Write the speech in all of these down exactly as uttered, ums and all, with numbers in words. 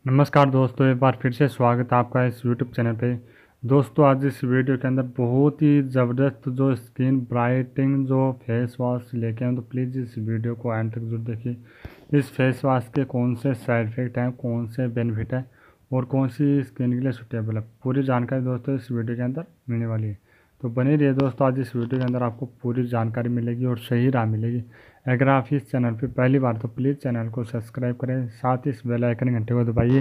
नमस्कार दोस्तों, एक बार फिर से स्वागत है आपका इस यूट्यूब चैनल पे। दोस्तों आज इस वीडियो के अंदर बहुत ही ज़बरदस्त जो स्किन ब्राइटनिंग जो फेस वॉश लेके आए, तो प्लीज़ इस वीडियो को एंड तक जरूर देखिए। इस फेस वॉश के कौन से साइड इफ़ेक्ट हैं, कौन से बेनिफिट है और कौन सी स्किन के लिए सूटेबल है, पूरी जानकारी दोस्तों इस वीडियो के अंदर मिलने वाली है। तो बने रहिए दोस्तों, आज इस वीडियो के अंदर आपको पूरी जानकारी मिलेगी और सही राह मिलेगी। अगर आप इस चैनल पर पहली बार तो प्लीज़ चैनल को सब्सक्राइब करें, साथ ही इस बेल आइकन घंटे को दबाइए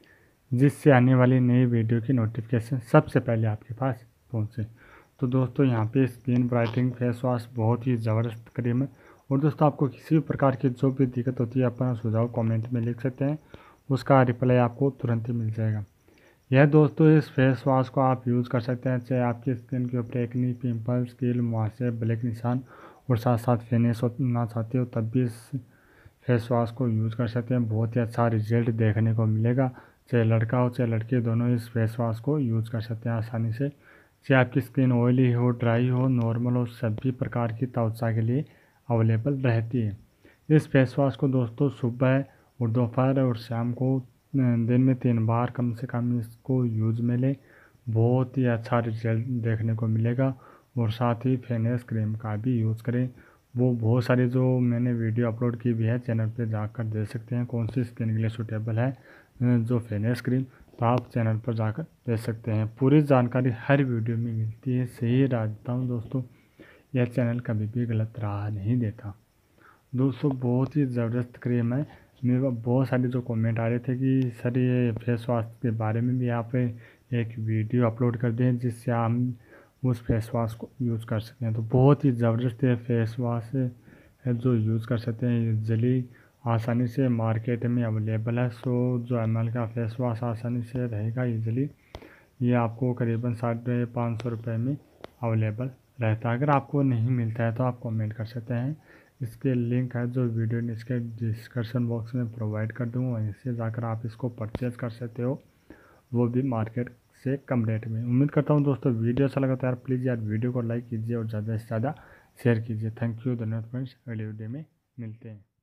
जिससे आने वाली नई वीडियो की नोटिफिकेशन सबसे पहले आपके पास पहुंचे। तो दोस्तों यहाँ पे स्किन ब्राइटनिंग फेस वॉश बहुत ही ज़बरदस्त क्रीम है। और दोस्तों आपको किसी भी प्रकार की जो भी दिक्कत होती है अपना सुझाव कमेंट में लिख सकते हैं, उसका रिप्लाई आपको तुरंत ही मिल जाएगा। यह दोस्तों इस फेस वॉश को आप यूज़ कर सकते हैं चाहे आपकी स्किन के ऊपर एक्नी, पिंपल्स, कील, मुहासे, ब्लैक निशान और साथ साथ फिनिश होना चाहते हो तब भी इस फेस वॉश को यूज़ कर सकते हैं। बहुत ही अच्छा रिजल्ट देखने को मिलेगा। चाहे लड़का हो चाहे लड़की, दोनों इस फेस वॉश को यूज़ कर सकते हैं आसानी से। चाहे आपकी स्किन ऑयली हो, ड्राई हो, नॉर्मल हो, सभी प्रकार की त्वचा के लिए अवेलेबल रहती है। इस फेस वॉश को दोस्तों सुबह और दोपहर और शाम को दिन में तीन बार कम से कम इसको यूज़ में लें। बहुत ही अच्छा रिजल्ट देखने को मिलेगा। और साथ ही फेनेस क्रीम का भी यूज़ करें। वो बहुत सारी जो मैंने वीडियो अपलोड की भी है, चैनल पे जाकर देख सकते हैं कौन सी स्किन के लिए सूटेबल है जो फेनेस क्रीम, तो आप चैनल पर जाकर देख सकते हैं। पूरी जानकारी हर वीडियो में मिलती है। सही राह देता हूँ दोस्तों, यह चैनल कभी भी गलत राह नहीं देता। दोस्तों बहुत ही ज़बरदस्त क्रीम है। मेरे को बहुत सारे जो कमेंट आ रहे थे कि सर ये फेस वॉश के बारे में भी आप एक वीडियो अपलोड कर दें जिससे हम उस फेस वॉश को यूज़ कर सकते हैं। तो बहुत ही ज़बरदस्त ये फेस वॉश है जो यूज़ कर सकते हैं ईजिली, आसानी से मार्केट में अवेलेबल है। सो जो एम एल का फेस वॉश आसानी से रहेगा ईजिली, ये आपको करीबन साढ़े पाँच सौ रुपये में अवेलेबल रहता है। अगर आपको नहीं मिलता है तो आप कमेंट कर सकते हैं, इसके लिंक है जो वीडियो ने इसके डिस्क्रिप्शन बॉक्स में प्रोवाइड कर दूँ, वहीं से जाकर आप इसको परचेज़ कर सकते हो, वो भी मार्केट से कम रेट में। उम्मीद करता हूँ दोस्तों वीडियो अच्छा लगा तो यार प्लीज़ यार वीडियो को लाइक कीजिए और ज़्यादा से ज़्यादा शेयर कीजिए। थैंक यू, धन्यवाद फ्रेंड्स। अगले वीडियो में मिलते हैं।